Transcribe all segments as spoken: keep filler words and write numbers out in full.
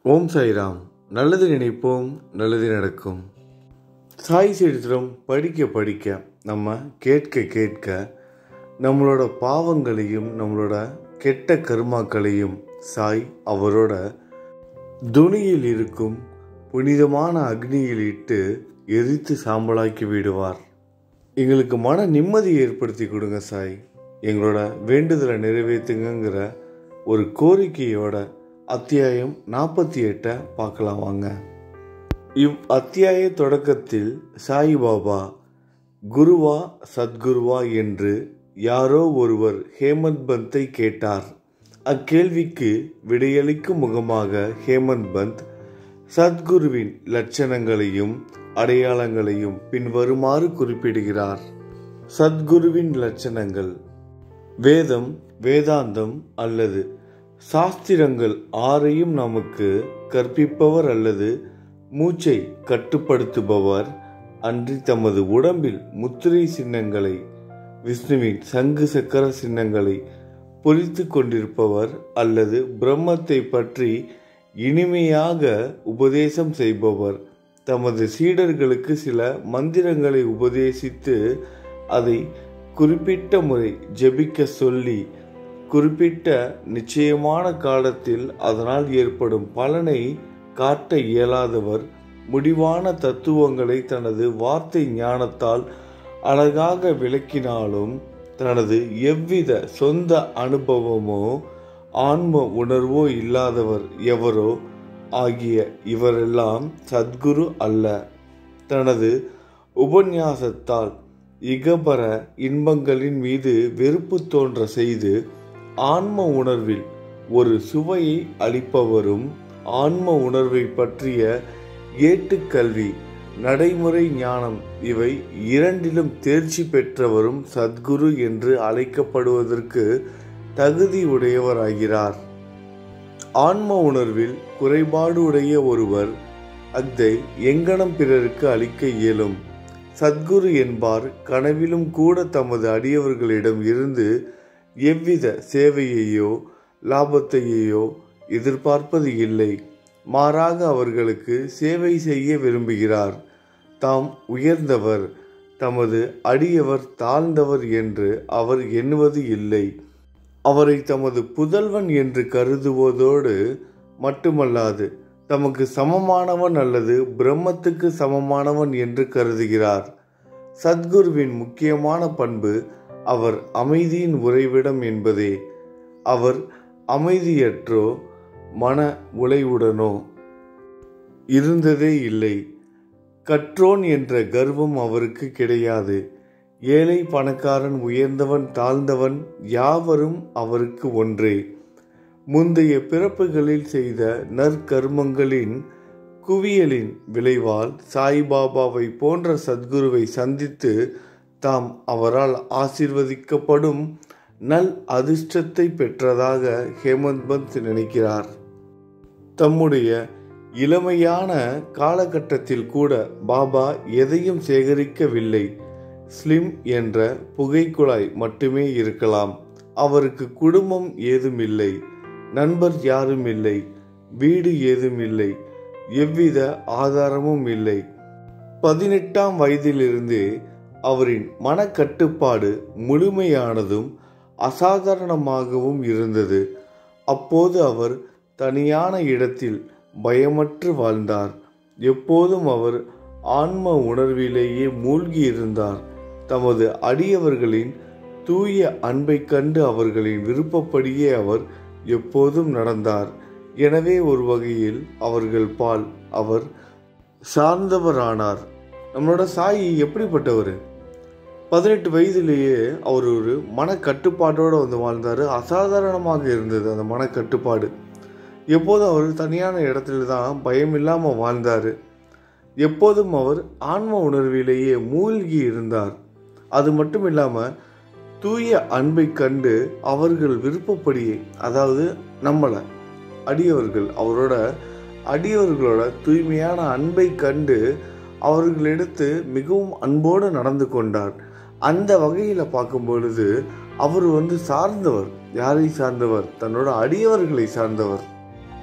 ஓம் சாய்ராம். நல்லது நினைப்போம், நல்லது நடக்கும். சாய் சரித்திரம் படிக்க படிக்க நம்ம கேட்க கேட்க நம்மளோட பாவங்களையும் நம்மளோட கெட்ட கர்மாக்களையும் சாய் அவரோட துணியில் இருக்கும் புனிதமான அக்னியில் இட்டு எரித்து சாம்பலாக்கி விடுவார். எங்களுக்கு மன நிம்மதி ஏற்படுத்தி கொடுங்க சாய், எங்களோட வேண்டுதலை நிறைவேற்றுங்கிற ஒரு கோரிக்கையோட அத்தியாயம் நாற்பத்தி எட்டை பார்க்கலாம் வாங்க. இவ் அத்தியாய தொடக்கத்தில் சாய்பாபா குருவா சத்குருவா என்று யாரோ ஒருவர் ஹேமந்த் பந்தை கேட்டார். அக்கேள்விக்கு விடையளிக்கும் முகமாக ஹேமந்த் பந்த் சத்குருவின் லட்சணங்களையும் அடையாளங்களையும் பின்வருமாறு குறிப்பிடுகிறார். சத்குருவின் லட்சணங்கள்: வேதம், வேதாந்தம் அல்லது சாஸ்திரங்கள் ஆறையும் நமக்கு கற்பிப்பவர் அல்லது மூச்சை கட்டுப்படுத்துபவர் அன்றி தமது உடம்பில் முத்திரை சின்னங்களை, விஷ்ணுவின் சங்கு சக்கர சின்னங்களை பொறித்து கொண்டிருப்பவர் அல்லது பிரம்மத்தை பற்றி இனிமையாக உபதேசம் செய்பவர், தமது சீடர்களுக்கு சில மந்திரங்களை உபதேசித்து அதை குறிப்பிட்ட முறை ஜெபிக்க சொல்லி குறிப்பிட்ட நிச்சயமான காலத்தில் அதனால் ஏற்படும் பலனை காட்ட இயலாதவர், முடிவான தத்துவங்களை தனது வார்த்தை ஞானத்தால் அழகாக விளக்கினாலும் தனது எவ்வித சொந்த அனுபவமோ ஆன்ம உணர்வோ இல்லாதவர் எவரோ ஆகிய இவரெல்லாம் சத்குரு அல்ல. தனது உபன்யாசத்தால் இகபர இன்பங்களின் மீது வெறுப்பு தோன்ற செய்து ஆன்ம உணர்வில் ஒரு சுவையை அளிப்பவரும், ஆன்ம உணர்வை பற்றிய ஏட்டுக்கல்வி, நடைமுறை ஞானம் இவை இரண்டிலும் தேர்ச்சி பெற்றவரும் சத்குரு என்று அழைக்கப்படுவதற்கு தகுதி உடையவராகிறார். ஆன்ம உணர்வில் குறைபாடு உடைய ஒருவர் அத்தை எங்கனம் பிறருக்கு அளிக்க இயலும். சத்குரு என்பார் கனவிலும் கூட தமது அடியவர்களிடம் இருந்து எவ்வித சேவையையோ லாபத்தையோ எதிர்பார்ப்பது இல்லை. மாறாக அவர்களுக்கு சேவை செய்ய விரும்புகிறார். தாம் உயர்ந்தவர், தமது அடியவர் தாழ்ந்தவர் என்று அவர் எண்ணுவது இல்லை. அவரை தமது புதல்வன் என்று கருதுவதோடு மட்டுமல்லாது தமக்கு சமமானவன் அல்லது பிரம்மத்துக்கு சமமானவன் என்று கருதுகிறார். சத்குருவின் முக்கியமான பண்பு அவர் அமைதியின் உறைவிடம் என்பதே. அவர் அமைதியற்றோ மன உளைவுடனோ இருந்ததே இல்லை. கற்றோன் என்ற கர்வம் அவருக்கு கிடையாது. ஏழை பணக்காரன், உயர்ந்தவன் தாழ்ந்தவன் யாவரும் அவருக்கு ஒன்றே. முந்தைய பிறப்புகளில் செய்த நற்கர்மங்களின் குவியலின் விளைவால் சாய்பாபாவை போன்ற சத்குருவை சந்தித்து தாம் அவரால் ஆசீர்வதிக்கப்படும் நல் அதிர்ஷ்டத்தை பெற்றதாக ஹேமந்த் பந்த் நினைக்கிறார். தம்முடைய இளமையான காலகட்டத்தில் கூட பாபா எதையும் சேகரிக்கவில்லை. ஸ்லிம் என்ற புகைக்குழாய் மட்டுமே இருக்கலாம். அவருக்கு குடும்பம் ஏதும் இல்லை, நண்பர் யாரும் இல்லை, வீடு ஏதும் இல்லை, எவ்வித ஆதாரமும் இல்லை. பதினெட்டாம் வயதிலிருந்தே அவரின் மனக்கட்டுப்பாடு முழுமையானதும் அசாதாரணமாகவும் இருந்தது. அப்போது அவர் தனியான இடத்தில் பயமற்று வாழ்ந்தார். எப்போதும் அவர் ஆன்ம உணர்விலேயே மூழ்கி இருந்தார். தமது அடியவர்களின் தூய அன்பை கண்டு அவர்களின் விருப்பப்படியே அவர் எப்போதும் நடந்தார். எனவே ஒரு வகையில் அவர்கள் பால் அவர் சார்ந்தவரானார். நம்மளோட சாயி எப்படிப்பட்டவர்? பதினெட்டு வயதிலேயே அவர் ஒரு மனக்கட்டுப்பாட்டோடு வந்து வாழ்ந்தார். அசாதாரணமாக இருந்தது அந்த மனக்கட்டுப்பாடு. எப்போதும் அவர் தனியான இடத்துல தான் பயம் இல்லாமல் வாழ்ந்தார். எப்போதும் அவர் ஆன்ம உணர்விலேயே மூழ்கி இருந்தார். அது மட்டும் இல்லாமல் தூய அன்பை கண்டு அவர்கள் விருப்பப்படியே, அதாவது நம்மளை அடியவர்கள் அவரோட அடியவர்களோட தூய்மையான அன்பை கண்டு அவர்களிடத்து மிகவும் அன்போடு நடந்து கொண்டார். அந்த வகையில் பார்க்கும் பொழுது அவர் வந்து சார்ந்தவர். யாரை சார்ந்தவர்? தன்னோட அடியவர்களை சார்ந்தவர்.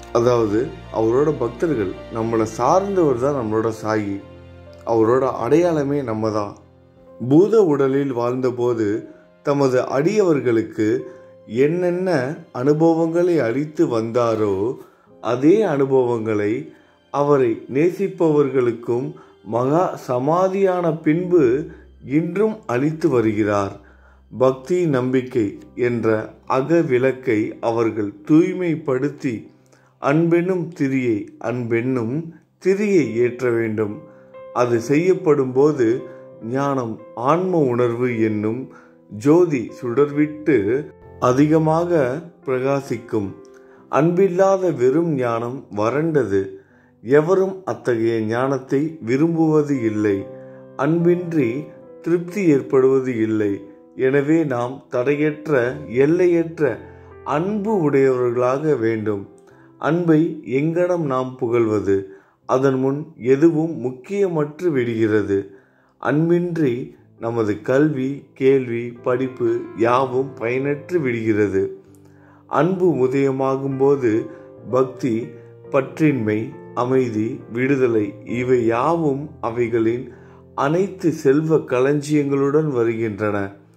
அதாவது அவரோட பக்தர்கள், நம்மளை சார்ந்தவர் தான் நம்மளோட சாயி. அவரோட அடையாளமே நம்ம தான். பூத உடலில் வாழ்ந்தபோது தமது அடியவர்களுக்கு என்னென்ன அனுபவங்களை அளித்து வந்தாரோ அதே அனுபவங்களை அவரை நேசிப்பவர்களுக்கும் மகா சமாதியான பின்பு இன்றும் அளித்து வருகிறார். பக்தி நம்பிக்கை என்ற அக விளக்கை அவர்கள் தூய்மைப்படுத்தி அன்பென்னும் திரியை அன்பென்னும் திரியை ஏற்ற வேண்டும். அது செய்யப்படும் போது ஞானம் ஆன்ம உணர்வு என்னும் ஜோதி சுடர்விட்டு அதிகமாக பிரகாசிக்கும். அன்பில்லாத வெறும் ஞானம் வறண்டது. எவரும் அத்தகைய ஞானத்தை விரும்புவது இல்லை. அன்பின்றி திருப்தி ஏற்படுவது இல்லை. எனவே நாம் தடையற்ற எல்லையற்ற அன்பு உடையவர்களாக வேண்டும். அன்பை எங்கனம் நாம் புகழ்வது? அதன் முன் எதுவும் முக்கியமற்று விடுகிறது. அன்பின்றி நமது கல்வி, கேள்வி, படிப்பு யாவும் பயனற்று விடுகிறது. அன்பு உதயமாகும் போது பக்தி, பற்றின்மை, அமைதி, விடுதலை இவை யாவும் அவைகளின் அனைத்து செல்வ களஞ்சியங்களுடன் வருகின்றன.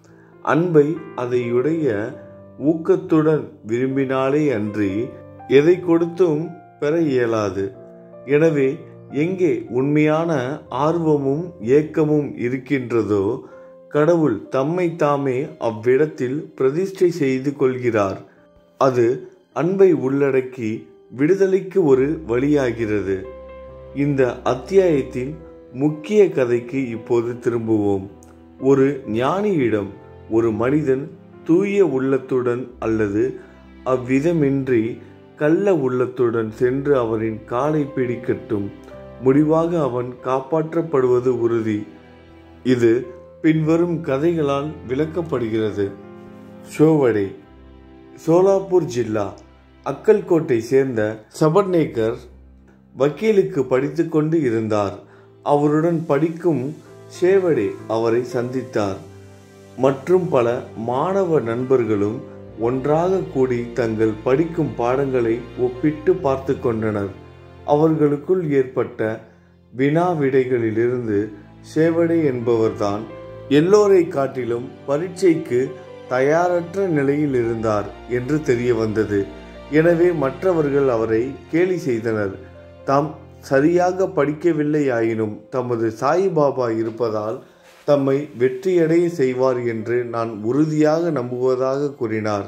அன்பை அதையுடைய ஊக்கத்துடன் விரும்பினாலே அன்றி எதை கொடுத்தும் பெற இயலாது. எனவே எங்கே உண்மையான ஆர்வமும் ஏக்கமும் இருக்கின்றதோ கடவுள் தம்மை தாமே அவ்விடத்தில் பிரதிஷ்டை செய்து கொள்கிறார். அது அன்பை உள்ளடக்கி விடுதலைக்கு ஒரு வழியாகிறது. இந்த அத்தியாயத்தின் முக்கிய கதைக்கு இப்போது திரும்புவோம். ஒரு ஞானியிடம் ஒரு மனிதன் தூய உள்ளத்துடன் அல்லது அவ்விதமின்றி கள்ள உள்ளத்துடன் சென்று அவரின் காலை பிடிக்கட்டும். முடிவாக அவன் காப்பாற்றப்படுவது உறுதி. இது பின்வரும் கதைகளால் விளக்கப்படுகிறது. ஷோவடே, சோலாப்பூர் ஜில்லா அக்கல்கோட்டை சேர்ந்த சபர்நேக்கர் வக்கீலுக்கு படித்து கொண்டு இருந்தார். அவருடன் படிக்கும் ஷேவடே அவரை சந்தித்தார். மற்றும் பல மாணவ நண்பர்களும் ஒன்றாக கூடி தங்கள் படிக்கும் பாடங்களை ஒப்பிட்டு பார்த்து கொண்டனர். அவர்களுக்குள் ஏற்பட்ட வினா விடைகளிலிருந்து ஷேவடே என்பவர்தான் எல்லோரை காட்டிலும் பரீட்சைக்கு தயாரற்ற நிலையில் இருந்தார் என்று தெரிய வந்தது. எனவே மற்றவர்கள் அவரை கேலி செய்தனர். தாம் சரியாக படிக்கவில்லை ஆயினும் தமது சாய்பாபா இருப்பதால் தம்மை வெற்றியடைய செய்வார் என்று நான் உறுதியாக நம்புவதாக கூறினார்.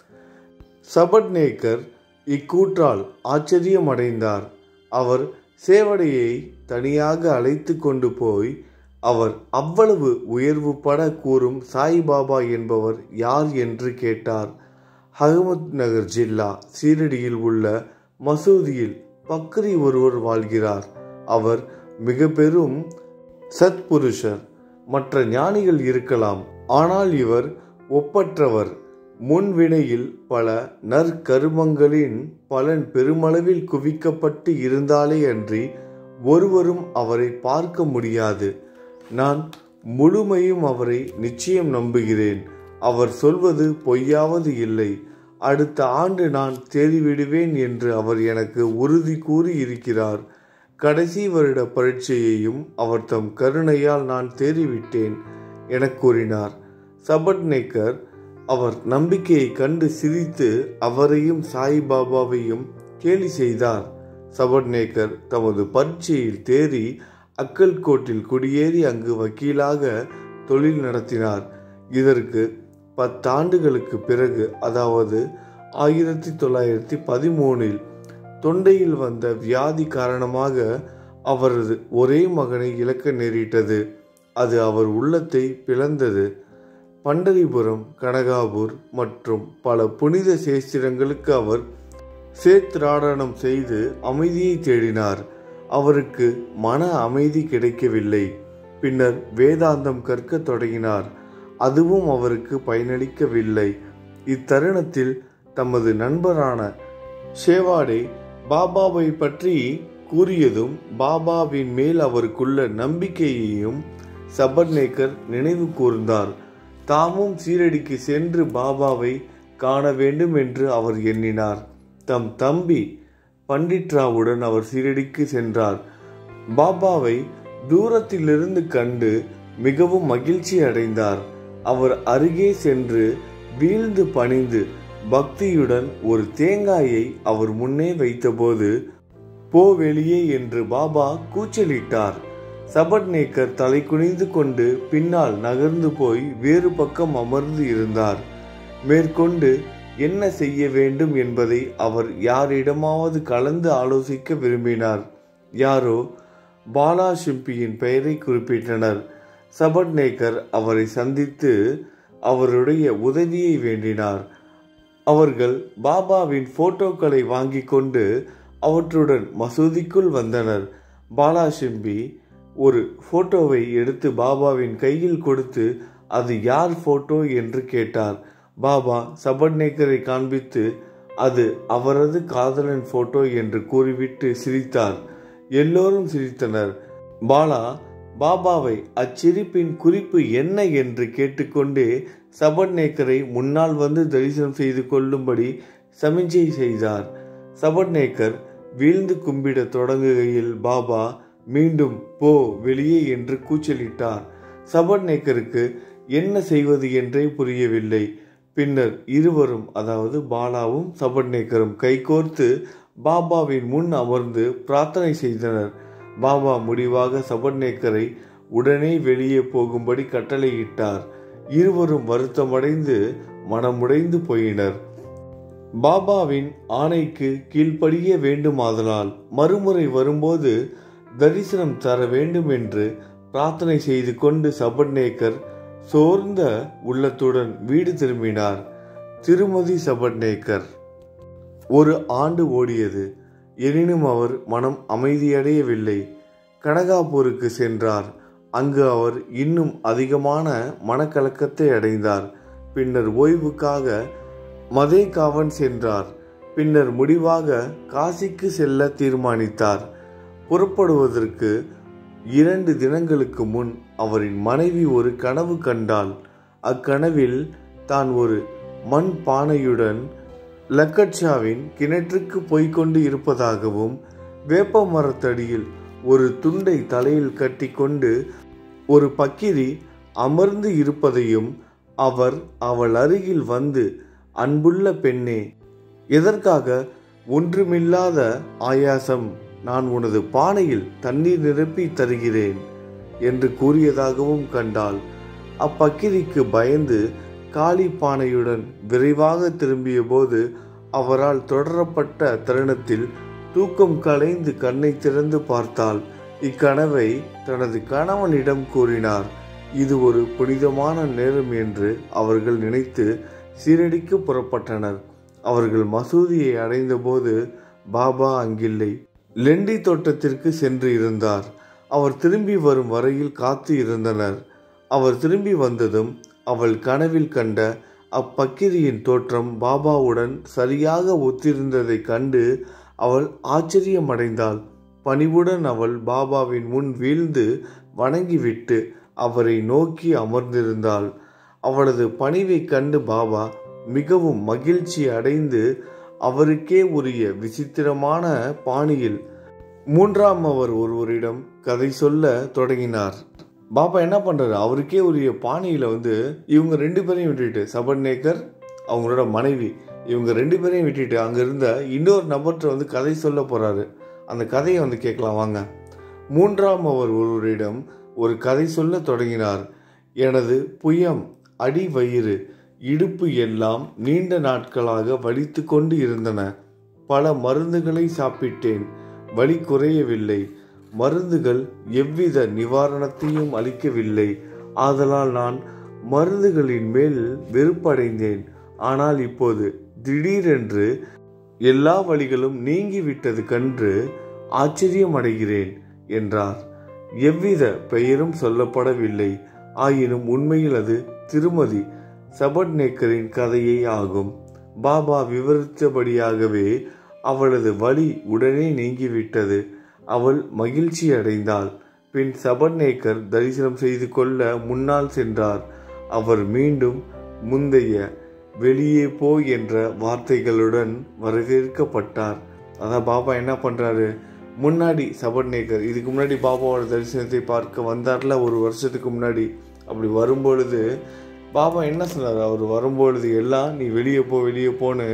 சபட்நேக்கர் இக்கூற்றால் ஆச்சரியமடைந்தார். அவர் சேவடையை தனியாக அழைத்து கொண்டு போய் அவர் அவ்வளவு உயர்வு பட கூறும் சாய்பாபா என்பவர் யார் என்று கேட்டார். அகமத் நகர் ஜில்லா சீரடியில் உள்ள மசூதியில் பக்ரி ஒருவர் வாழ்கிறார். அவர் மிக பெரும் சத்புருஷர். மற்ற ஞானிகள் இருக்கலாம், ஆனால் இவர் ஒப்பற்றவர். முன்வினையில் பல நற்கருமங்களின் பலன் பெருமளவில் குவிக்கப்பட்டு இருந்தாலே அன்றி ஒருவரும் அவரை பார்க்க முடியாது. நான் முழுமையும் அவரை நிச்சயம் நம்புகிறேன். அவர் சொல்வது பொய்யாவது இல்லை. அடுத்த ஆண்டு நான் தேறிவிடுவேன் என்று அவர் எனக்கு உறுதி கூறி இருக்கிறார். கடைசி வருட பரீட்சையையும் அவர் தம் கருணையால் நான் தேறிவிட்டேன் என கூறினார். சபட்நேக்கர் அவர் நம்பிக்கையை கண்டு சிரித்து அவரையும் சாய்பாபாவையும் கேலி செய்தார். சபட்நேக்கர் தமது பரீட்சையில் தேறி அக்கல்கோட்டில் குடியேறி அங்கு வக்கீலாக தொழில் நடத்தினார். இதற்கு பத்தாண்டுகளுக்கு பிறகு, அதாவது ஆயிரத்தி தொள்ளாயிரத்தி பதிமூணில் தொண்டையில் வந்த வியாதி காரணமாக அவரது ஒரே மகனை இழக்க நேரிட்டது. அது அவர் உள்ளத்தை பிளந்தது. பண்டரிபுரம், கனகாபூர் மற்றும் பல புனித சேஸ்திரங்களுக்கு அவர் சேத்ராடனம் செய்து அமைதியை தேடினார். அவருக்கு மன அமைதி கிடைக்கவில்லை. பின்னர் வேதாந்தம் கற்க தொடங்கினார். அதுவும் அவருக்கு பயனளிக்கவில்லை. இத்தருணத்தில் தமது நண்பரான ஷேவாடே பாபாவை பற்றி கூறியதும் பாபாவின் மேல் அவருக்குள்ள நம்பிக்கையையும் சபர்நேக்கர் நினைவு கூர்ந்தார். தாமும் சீரடிக்கு சென்று பாபாவை காண வேண்டும் என்று அவர் எண்ணினார். தம் தம்பி பண்டிட் ராவுடன் அவர் சீரடிக்கு சென்றார். பாபாவை தூரத்திலிருந்து கண்டு மிகவும் மகிழ்ச்சி அடைந்தார். அவர் அருகே சென்று வீழ்ந்து பணிந்து பக்தியுடன் ஒரு தேங்காயை அவர் முன்னே வைத்தபோது, போ வெளியே என்று பாபா கூச்சலிட்டார். சபட்நேக்கர் தலை குனிந்து கொண்டு பின்னால் நகர்ந்து போய் வேறு பக்கம் அமர்ந்து இருந்தார். மேற்கொண்டு என்ன செய்ய வேண்டும் என்பதை அவர் யாரிடமாவது கலந்து ஆலோசிக்க விரும்பினார். யாரோ பாலா ஷிம்பியின் பெயரை குறிப்பிட்டனர். சபட்நேக்கர் அவரை சந்தித்து அவருடைய உதவியை வேண்டினார். அவர்கள் பாபாவின் போட்டோக்களை வாங்கி கொண்டு அவற்றுடன் மசூதிக்குள் வந்தனர். பாலா ஷிம்பி ஒரு போட்டோவை எடுத்து பாபாவின் கையில் கொடுத்து, அது யார் போட்டோ என்று கேட்டார். பாபா சபட்நேக்கரை காண்பித்து, அது அவரது காதலன் போட்டோ என்று கூறிவிட்டு சிரித்தார். எல்லோரும் சிரித்தனர். பாலா பாபாவை அச்சிரிப்பின் குறிப்பு என்ன என்று கேட்டுக்கொண்டே சபட்நேக்கரை முன்னால் வந்து தரிசனம் செய்து கொள்ளும்படி சமிஞ்சை செய்தார். சபட்நேக்கர் வீழ்ந்து கும்பிட தொடங்குகையில் பாபா மீண்டும் போ வெளியே என்று கூச்சலிட்டார். சபட்நேக்கருக்கு என்ன செய்வது என்றே புரியவில்லை. பின்னர் இருவரும், அதாவது பாலாவும் சபட்நேக்கரும் கைகோர்த்து பாபாவின் முன் அமர்ந்து பிரார்த்தனை செய்தனர். பாபா முடிவாக சபட்நேக்கரை உடனே வெளியே போகும்படி கட்டளையிட்டார். இருவரும் வருத்தமடைந்து மனமுடைந்து போயினர். பாபாவின் ஆணைக்கு கீழ்ப்படிய வேண்டுமாதலால் மறுமுறை வரும்போது தரிசனம் தர வேண்டும் என்று பிரார்த்தனை செய்து கொண்டு சபட்நேக்கர் சோர்ந்த உள்ளத்துடன் வீடு திரும்பினார். திருமதி சபட்நேக்கர். ஒரு ஆண்டு ஓடியது. எனினும் அவர் மனம் அமைதியடையவில்லை. கனகாபூருக்கு சென்றார். அங்கு அவர் இன்னும் அதிகமான மனக்கலக்கத்தை அடைந்தார். பின்னர் ஓய்வுக்காக மதேகாவன் சென்றார். பின்னர் முடிவாக காசிக்கு செல்ல தீர்மானித்தார். புறப்படுவதற்கு இரண்டு தினங்களுக்கு முன் அவரின் மனைவி ஒரு கனவு கண்டாள். அக்கனவில் தான் ஒரு மண் பானையுடன் லக்கட்சாவின் கிணற்றுக்கு போய்கொண்டு இருப்பதாகவும், வேப்ப மரத்தடியில் ஒரு துண்டை தலையில் கட்டி கொண்டு ஒரு பக்கிரி அமர்ந்து இருப்பதையும், அவர் அவள் அருகில் வந்து, அன்புள்ள பெண்ணே, எதற்காக ஒன்றுமில்லாத ஆயாசம், நான் உனது பானையில் தண்ணீர் நிரப்பி தருகிறேன் என்று கூறியதாகவும் கண்டாள். அப்பக்கிரிக்கு பயந்து காலி பானையுடன் விரைவாக திரும்பிய போது அவரால் தொடரப்பட்ட தருணத்தில் தூக்கம் கலைந்து கண்ணை திறந்து பார்த்தாள். இக்கனவை தனது கணவனிடம் கூறினார். இது ஒரு புனிதமான நேரம் என்று அவர்கள் நினைத்து சீரடிக்கு புறப்பட்டனர். அவர்கள் மசூதியை அடைந்தபோது பாபா அங்கில்லை. லெண்டி தோட்டத்திற்கு சென்று இருந்தார். அவர் திரும்பி வரும் வரையில் காத்து இருந்தனர். அவர் திரும்பி வந்ததும் அவள் கனவில் கண்ட அப்பக்கிரியின் தோற்றம் பாபாவுடன் சரியாக ஒத்திருந்ததை கண்டு அவள் ஆச்சரியமடைந்தாள். பணிவுடன் அவள் பாபாவின் முன் வீழ்ந்து வணங்கிவிட்டு அவரை நோக்கி அமர்ந்திருந்தாள். அவளது பணிவை கண்டு பாபா மிகவும் மகிழ்ச்சி அடைந்து அவருக்கே உரிய விசித்திரமான பாணியில் மூன்றாம் அவர் ஒருவரிடம் கதை சொல்ல தொடங்கினார். பாபா என்ன பண்றாரு, அவருக்கே உரிய பாணியில வந்து இவங்க ரெண்டு பேரையும் விட்டுட்டு, சபட்நேக்கர் அவங்களோட மனைவி, இவங்க ரெண்டு பேரையும் விட்டுட்டு அங்க இருந்த இன்னொரு நபர்கிட்ட வந்து கதை சொல்ல போறாரு. அந்த கதையை வந்து கேட்கலாம் வாங்க. மூன்றாம் அவர் ஒருவரிடம் ஒரு கதை சொல்ல தொடங்கினார். எனது புயம், அடி வயிறு, இடுப்பு எல்லாம் நீண்ட நாட்களாக வலித்து கொண்டு இருந்தன. பல மருந்துகளை சாப்பிட்டேன், வலி குறையவில்லை. மருந்துகள் எவ்வித நிவாரணத்தையும் அளிக்கவில்லை. ஆதலால் நான் மருந்துகளின் மேல் வெறுப்படைந்தேன். ஆனால் இப்போது திடீரென்று எல்லா வலிகளும் நீங்கிவிட்டது கண்டு ஆச்சரியமடைகிறேன் என்றார். எவ்வித பெயரும் சொல்லப்படவில்லை. ஆயினும் உண்மையில் அது திருமதி சபட்நேக்கரின் கதையே ஆகும். பாபா விவரித்தபடியாகவே அவளது வலி உடனே நீங்கிவிட்டது. அவள் மகிழ்ச்சி அடைந்தாள். பின் சபட்நேக்கர் தரிசனம் செய்து கொள்ள முன்னால் சென்றார். அவர் மீண்டும் முந்தைய வெளியே போ என்ற வார்த்தைகளுடன் வரவேற்கப்பட்டார். அதான் பாபா என்ன பண்ணுறாரு, முன்னாடி சபர்நேக்கர் இதுக்கு முன்னாடி பாபாவோட தரிசனத்தை பார்க்க வந்தார்ல ஒரு வருஷத்துக்கு முன்னாடி. அப்படி வரும்பொழுது பாபா என்ன சொன்னார், அவர் வரும்பொழுது எல்லாம் நீ வெளியே போ வெளியே போன்னு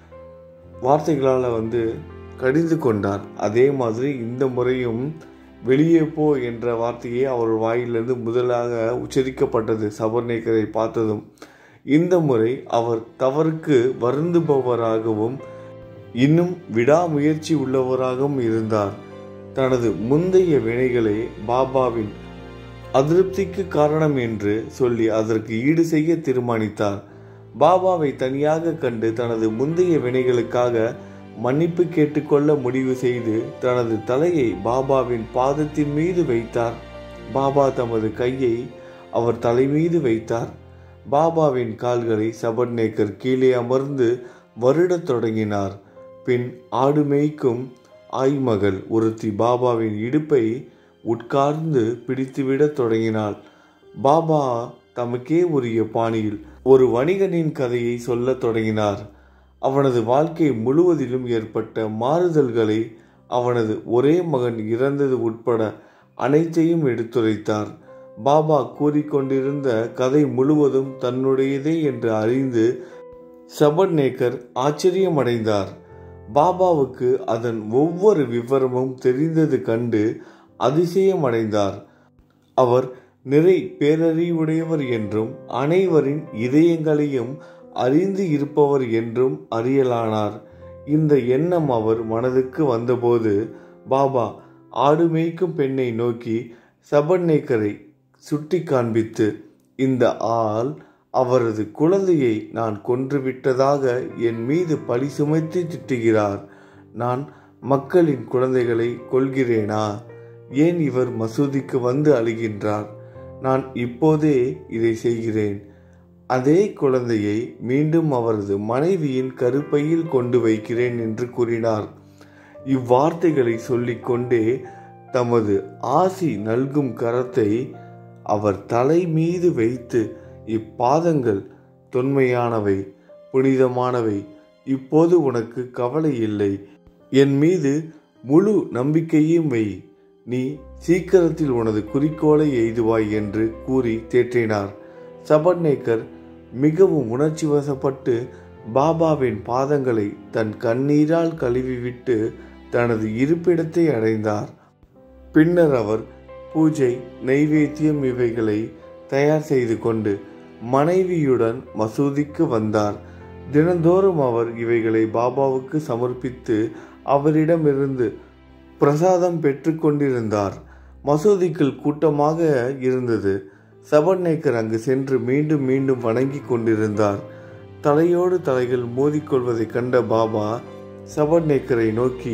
வார்த்தைகளால் வந்து கடிந்து கொண்டார். அதே மாதிரி இந்த முறையும் வெளியே போ என்ற வார்த்தையே அவர் வாயிலிருந்து முதலாக உச்சரிக்கப்பட்டது சபர்நேக்கரை பார்த்ததும். இந்த முறை அவர் தவறுக்கு வருந்துபவராகவும் இன்னும் விடாமுயற்சி உள்ளவராகவும் இருந்தார். தனது முந்தைய வினைகளை பாபாவின் அதிருப்திக்கு காரணம் என்று சொல்லி அதற்கு ஈடு செய்ய தீர்மானித்தார். பாபாவை தனியாக கண்டு தனது முந்தைய வினைகளுக்காக மன்னிப்பு கேட்டுக்கொள்ள முடிவு செய்து தனது தலையை பாபாவின் பாதத்தின் மீது வைத்தார். பாபா தமது கையை அவர் தலை மீது வைத்தார். பாபாவின் கால்களை சபர்நேக்கர் கீழே அமர்ந்து வருடத் தொடங்கினார். பின் ஆடு மேய்க்கும் ஆய்மகள் ஒருத்தி பாபாவின் இடுப்பை உட்கார்ந்து பிடித்துவிடத் தொடங்கினாள். பாபா தமக்கே உரிய பாணியில் ஒரு வணிகனின் கதையை சொல்லத் தொடங்கினார். அவனது வாழ்க்கை முழுவதிலும் ஏற்பட்ட மாறுதல்களை, அவனது ஒரே மகன் இறந்தது உட்பட அனைத்தையும் எடுத்துரைத்தார். பாபா கூறிக்கொண்டிருந்த கதை முழுவதும் தன்னுடையதே என்று அறிந்து சபர்நேக்கர் ஆச்சரியமடைந்தார். பாபாவுக்கு அதன் ஒவ்வொரு விவரமும் தெரிந்தது கண்டு அதிசயமடைந்தார். அவர் நிறை பேரறிவுடையவர் என்றும் அனைவரின் இதயங்களையும் அறிந்து இருப்பவர் என்றும் அறியலானார். இந்த எண்ணம் அவர் மனதுக்கு வந்தபோது பாபா ஆடு மேய்க்கும் பெண்ணை நோக்கி சபர்நேக்கரை சுட்டி காண்பித்து, இந்த ஆள் அவரது குழந்தையை நான் கொன்றுவிட்டதாக என் மீது பழி சுமத்தி திட்டுகிறார். நான் மக்களின் குழந்தைகளை கொல்கிறேனா? ஏன் இவர் மசூதிக்கு வந்து அழுகின்றார்? நான் இப்போதே இதை செய்கிறேன். அதே குழந்தையை மீண்டும் அவரது மனைவியின் கருப்பையில் கொண்டு வைக்கிறேன் என்று கூறினார். இவ்வார்த்தைகளை சொல்லிக்கொண்டே தமது ஆசி நல்கும் கரத்தை அவர் தலை மீது வைத்து, இப்பாதங்கள் தொன்மையானவை, புனிதமானவை. இப்போது உனக்கு கவலை இல்லை. என் மீது முழு நம்பிக்கையும் வை. நீ சீக்கிரத்தில் உனது குறிக்கோளை எய்துவாய் என்று கூறி தேற்றினார். சபர்நேக்கர் மிகவும் உணர்ச்சி வசப்பட்டு பாபாவின் பாதங்களை தன் கண்ணீரால் கழுவிவிட்டு தனது இருப்பிடத்தை அடைந்தார். பின்னர் அவர் பூஜை, நைவேத்தியம் இவைகளை தயார் செய்து கொண்டு மனைவியுடன் மசூதிக்கு வந்தார். தினந்தோறும் அவர் இவைகளை பாபாவுக்கு சமர்ப்பித்து அவரிடமிருந்து பிரசாதம் பெற்று கொண்டிருந்தார். மசூதிக்குள் கூட்டமாக இருந்தது. சபர்நேக்கர் அங்கு சென்று மீண்டும் மீண்டும் வணங்கி கொண்டிருந்தார். தலையோடு தலைகள் மோதிக்கொள்வதை கண்ட பாபா சபர்நேக்கரை நோக்கி,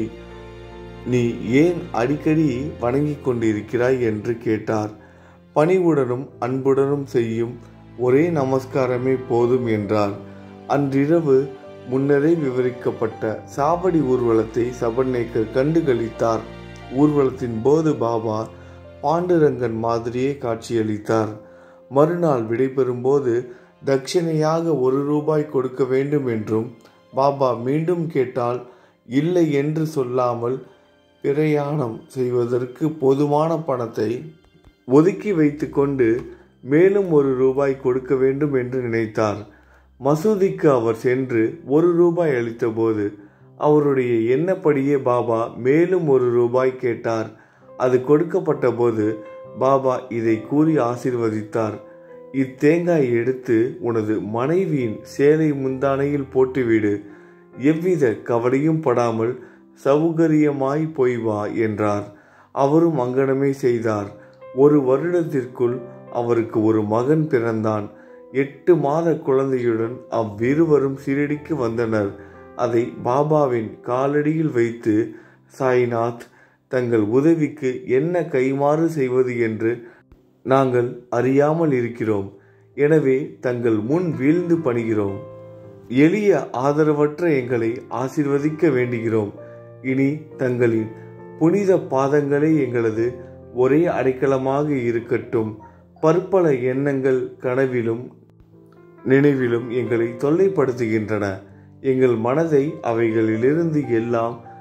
நீ ஏன் அடிக்கடி வணங்கி கொண்டிருக்கிறாய் என்று கேட்டார். பணிவுடனும் அன்புடனும் செய்யும் ஒரே நமஸ்காரமே போதும் என்றார். அன்றிரவு முன்னரே விவரிக்கப்பட்ட சாவடி ஊர்வலத்தை சபர்நேக்கர் கண்டு களித்தார். ஊர்வலத்தின் போது பாபா பாண்டுரங்கன் மாதிரியே காட்சியளித்தார். மறுநாள் விடைபெறும் போது தட்சிணையாக ஒரு ரூபாய் கொடுக்க வேண்டும் என்றும் பாபா மீண்டும் கேட்டால் இல்லை என்று சொல்லாமல் பிரயாணம் செய்வதற்கு போதுமான பணத்தை ஒதுக்கி வைத்து கொண்டு மேலும் ஒரு ரூபாய் கொடுக்க வேண்டும் என்று நினைத்தார். மசூதிக்கு அவர் சென்று ஒரு ரூபாய் அளித்தபோது அவருடைய எண்ணப்படியே பாபா மேலும் ஒரு ரூபாய் கேட்டார். அது கொடுக்கப்பட்ட போது பாபா இதை கூறி ஆசீர்வதித்தார். இத்தேங்காய் எடுத்து உனது மனைவியின் சேலை முந்தானையில் போட்டுவிடு. எவ்வித கவலையும் படாமல் சௌகரியமாய் போய் வா என்றார். அவரும் அங்கனமே செய்தார். ஒரு வருடத்திற்குள் அவருக்கு ஒரு மகன் பிறந்தான். எட்டு மாத குழந்தையுடன் அவ்விருவரும் ஷிரடிக்கு வந்தனர். அதை பாபாவின் காலடியில் வைத்து, சாய்நாத், தங்கள் உதவிக்கு என்ன கைமாறு செய்வது என்று நாங்கள் அறியாமல் இருக்கிறோம். எனவே தங்கள் முன் வீழ்ந்து பணிகிறோம். எளிய ஆதரவற்ற எங்களை ஆசீர்வதிக்க வேண்டுகிறோம். இனி தங்களின் புனித பாதங்களே எங்களது ஒரே அடைக்கலமாக இருக்கட்டும். பற்பல எண்ணங்கள் கனவிலும் நினைவிலும் எங்களை தொல்லைப்படுத்துகின்றன. எங்கள் மனதை அவைகளிலிருந்து எல்லாம்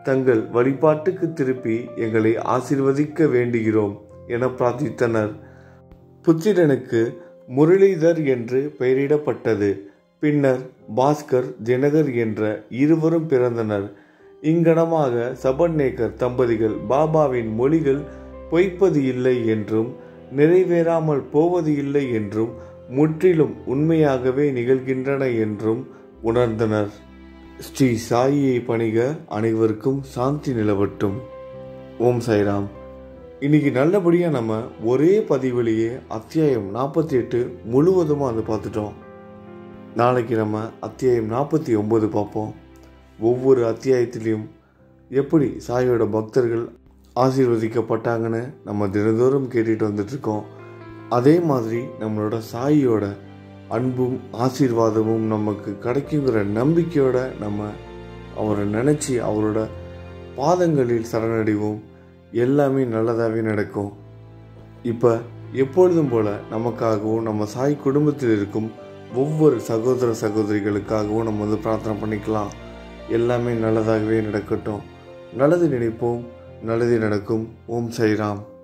தங்கள் வழிபாட்டுக்கு திருப்பி எங்களை ஆசீர்வதிக்க வேண்டுகிறோம் என பிரார்த்தித்தனர். புத்திரனுக்கு முரளிதர் என்று பெயரிடப்பட்டது. பின்னர் பாஸ்கர், தினகர் என்ற இருவரும் பிறந்தனர். இங்கனமாக சபர்நேக்கர் தம்பதிகள் பாபாவின் மொழிகள் பொய்ப்பது இல்லை என்றும் நிறைவேறாமல் போவது இல்லை என்றும் முற்றிலும் உண்மையாகவே நிகழ்கின்றன என்றும் உணர்ந்தனர். ஸ்ரீ சாயியை பணிக. அனைவருக்கும் சாந்தி நிலவட்டும். ஓம் சாய்ராம். இன்னைக்கு நல்லபடியாக நம்ம ஒரே பதிவிலேயே அத்தியாயம் நாற்பத்தி எட்டு முழுவதுமாக வந்து பார்த்துட்டோம். நாளைக்கு நம்ம அத்தியாயம் நாற்பத்தி ஒம்பது பார்ப்போம். ஒவ்வொரு அத்தியாயத்திலையும் எப்படி சாயோட பக்தர்கள் ஆசீர்வதிக்கப்பட்டாங்கன்னு நம்ம தினந்தோறும் கேட்டுட்டு வந்துட்ருக்கோம். அதே மாதிரி நம்மளோட சாயியோட அன்பும் ஆசீர்வாதமும் நமக்கு கிடைக்குங்கிற நம்பிக்கையோட நம்ம அவரை நினச்சி அவரோட பாதங்களில் சரணடைவோம். எல்லாமே நல்லதாகவே நடக்கும். இப்போ எப்பொழுதும் போல் நமக்காகவும் நம்ம சாய் குடும்பத்தில் இருக்கும் ஒவ்வொரு சகோதர சகோதரிகளுக்காகவும் நம்ம வந்து பிரார்த்தனை பண்ணிக்கலாம். எல்லாமே நல்லதாகவே நடக்கட்டும். நல்லது நினைப்போம், நல்லது நடக்கும். ஓம் சாய்ராம்.